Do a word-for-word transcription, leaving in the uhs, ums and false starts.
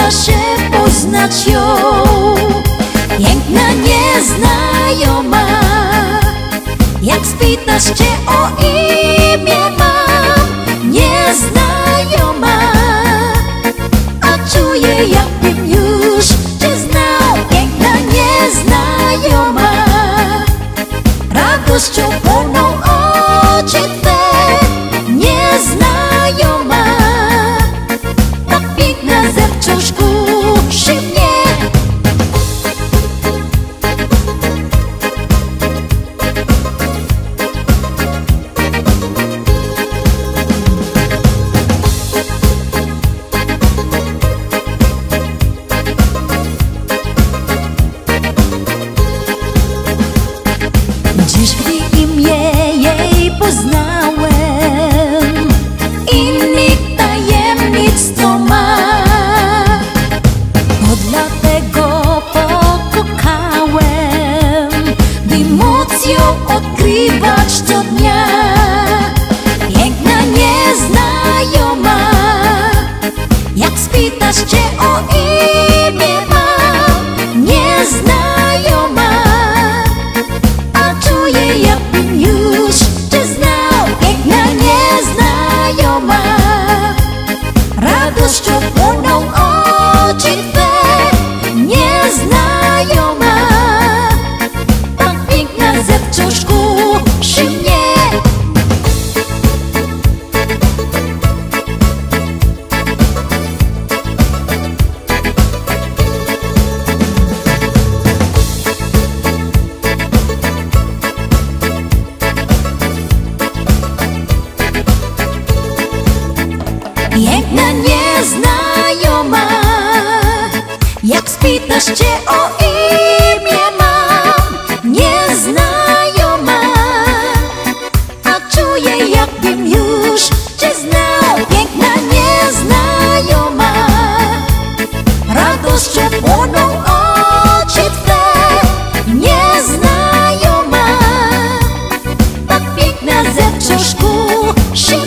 chciała się poznać ją. Piękna nieznajoma, jak spytasz cię o imię mam. Nieznajoma, a czuję jakbym już cię znał. Piękna nieznajoma, radością pełną oczy twe. Nieznajoma, tak piękna, że wciąż kusi mnie. Dziś gdy imię jej poznałem, innych tajemnic to ma, to dlatego pokukałem, by móc ją odkrywać co dnia. Piękna nieznajoma, jak spytasz cię o imię mam. Nieznajoma, czuję jakbym już cię znał. Piękna nieznajoma, radością płoną oczy twe. Nieznajoma, tak piękna, że wciąż kusi mnie. Piękna nieznajoma, jak spytasz cię o imię mam. Nieznajoma, a czuję jakbym już cię znał. Piękna nieznajoma, radością płoną oczy twe. Nieznajoma, tak piękna, że wciąż kusi